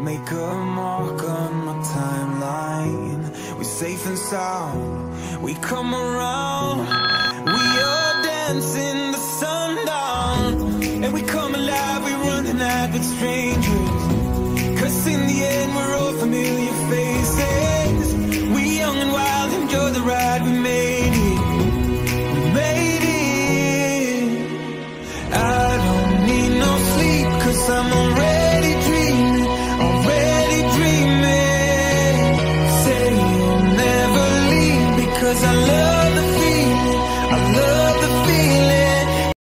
Make a mark on my timeline. We're safe and sound, we come around. We are dancing the sundown, and we come alive, we run the night with strangers. Cause in the end we're all familiar faces. We young and wild, enjoy the ride.